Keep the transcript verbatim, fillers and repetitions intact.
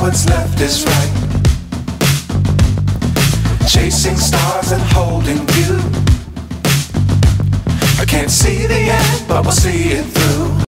what's left is right. Chasing stars and holding you. I can't see the end, but we'll see it through.